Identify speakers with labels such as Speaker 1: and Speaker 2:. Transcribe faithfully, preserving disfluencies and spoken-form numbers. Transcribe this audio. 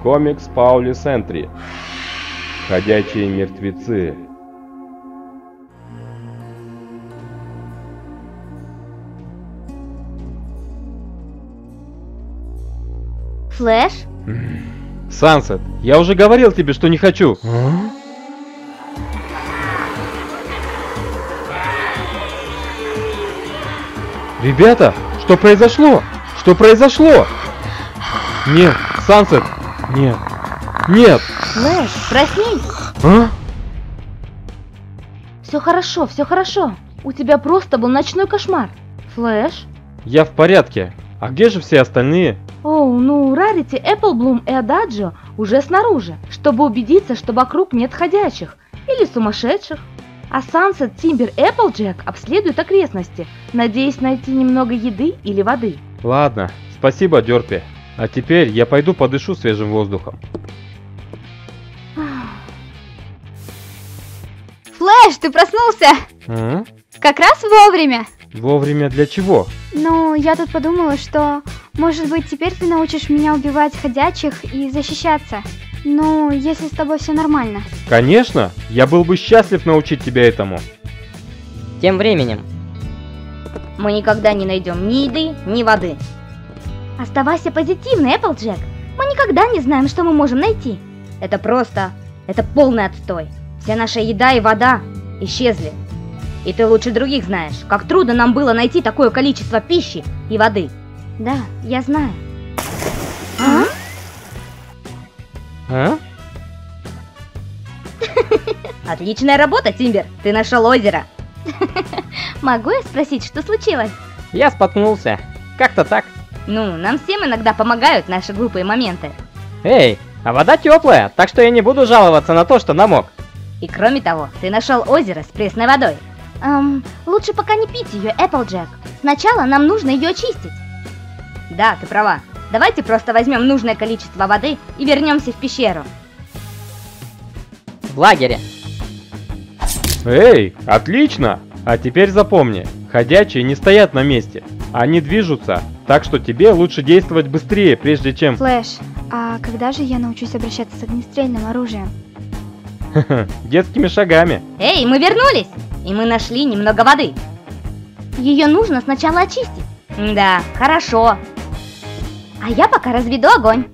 Speaker 1: Комикс Паули Сентри. Ходячие мертвецы.
Speaker 2: Флэш?
Speaker 1: Сансет, я уже говорил тебе, что не хочу. А? Ребята, что произошло? Что произошло? Нет, Сансет, нет, нет.
Speaker 2: Флэш, проснись.
Speaker 1: А?
Speaker 2: Все хорошо, все хорошо. У тебя просто был ночной кошмар. Флэш?
Speaker 1: Я в порядке. А где же все остальные?
Speaker 2: Оу, ну, Рарити, Эпплблум и Ададжио уже снаружи, чтобы убедиться, что вокруг нет ходячих или сумасшедших. А Сансет, Тимбер, Эпплджек обследуют окрестности, надеясь найти немного еды или воды.
Speaker 1: Ладно, спасибо, Дёрпи. А теперь я пойду подышу свежим воздухом.
Speaker 3: Флэш, ты проснулся?
Speaker 1: А?
Speaker 3: Как раз вовремя.
Speaker 1: Вовремя для чего?
Speaker 3: Ну, я тут подумала, что, может быть, теперь ты научишь меня убивать ходячих и защищаться. Ну, если с тобой все нормально.
Speaker 1: Конечно, я был бы счастлив научить тебя этому.
Speaker 4: Тем временем.
Speaker 2: Мы никогда не найдем ни еды, ни воды. Оставайся позитивной, Эпплджек. Мы никогда не знаем, что мы можем найти. Это просто... это полный отстой. Вся наша еда и вода исчезли. И ты лучше других знаешь, как трудно нам было найти такое количество пищи и воды.
Speaker 3: Да, я знаю.
Speaker 2: А?
Speaker 1: А?
Speaker 2: Отличная работа, Тимбер. Ты нашел озеро. Могу я спросить, что случилось?
Speaker 4: Я споткнулся. Как-то так.
Speaker 2: Ну, нам всем иногда помогают наши глупые моменты.
Speaker 4: Эй, а вода теплая, так что я не буду жаловаться на то, что намок.
Speaker 2: И кроме того, ты нашел озеро с пресной водой. Эм, лучше пока не пить ее, Эпплджек. Сначала нам нужно ее очистить. Да, ты права. Давайте просто возьмем нужное количество воды и вернемся в пещеру.
Speaker 4: В лагере.
Speaker 1: Эй, отлично! А теперь запомни, ходячие не стоят на месте. Они движутся, так что тебе лучше действовать быстрее, прежде чем...
Speaker 3: Флэш, а когда же я научусь обращаться с огнестрельным оружием?
Speaker 1: Детскими шагами.
Speaker 2: Эй, мы вернулись! И мы нашли немного воды. Ее нужно сначала очистить. Да, хорошо. А я пока разведу огонь.